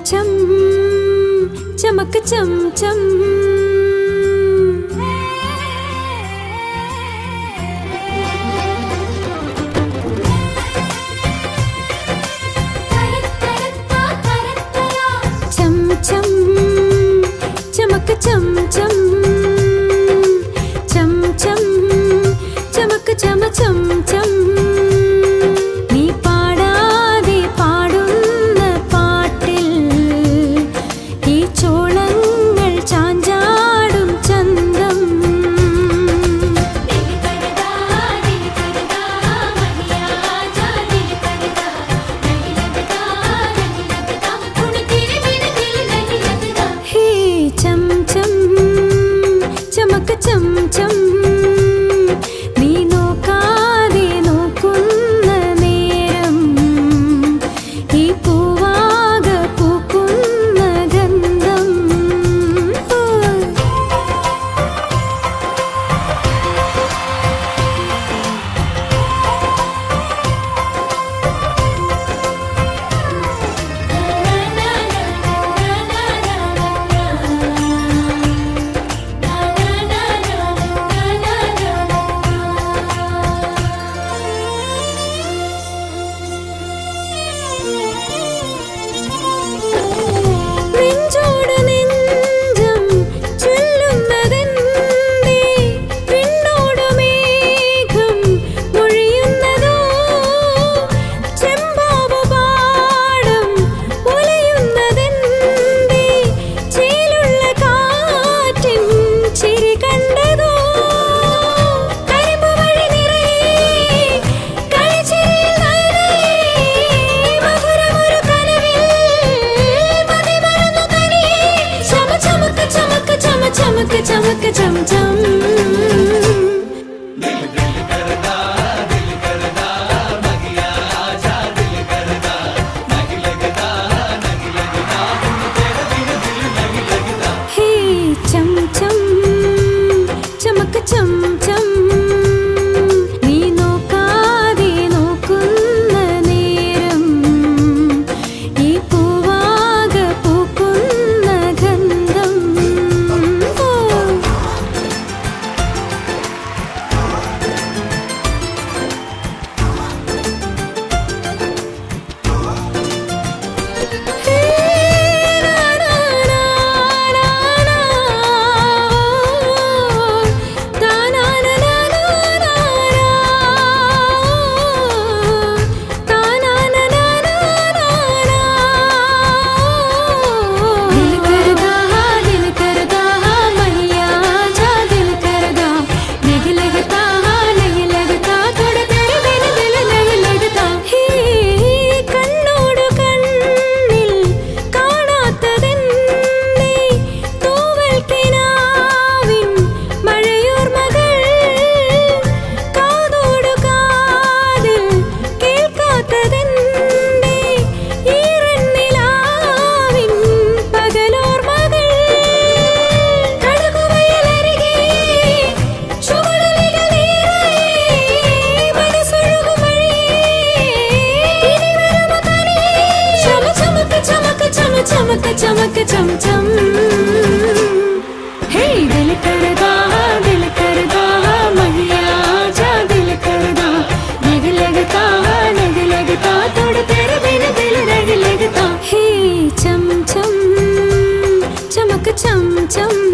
चम चमक चम चम चम चम चमक चम चम चम चम चमक चम चम चम चम चम നീ നോക്കാതെ നോക്കുന്ന നേരം ഈ പൂവാക പൂക്കുന്ന ഗന്ധം चमक चम चम दिल दिल करदा मगिया आजा दिल करदा नहीं लगदा तेरे बिन दिल नहीं लगदा हे चम चम चमक चम चम നീ നോക്കാതെ നോക്കുന്ന നേരം ഈ പൂവാക പൂക്കുന്ന ഗന്ധം चमक चम चम हे दिल करदा मगिया आजा दिल करदा नहीं लगता थोड़ा तेरे बिन दिल नहीं लगता हे चम चम चमक चम चम